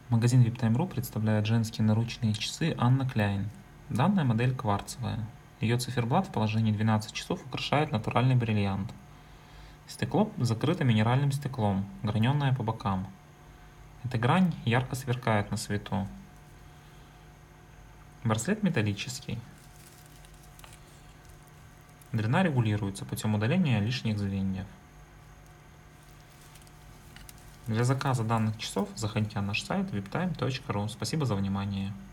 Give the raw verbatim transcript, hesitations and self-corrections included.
Магазин виптайм.ру представляет женские наручные часы Анна Кляйн. Данная модель кварцевая. Ее циферблат в положении двенадцать часов украшает натуральный бриллиант. Стекло закрыто минеральным стеклом, граненое по бокам. Эта грань ярко сверкает на свету. Браслет металлический. Длина регулируется путем удаления лишних звеньев. Для заказа данных часов заходите на наш сайт виптайм точка ру. Спасибо за внимание.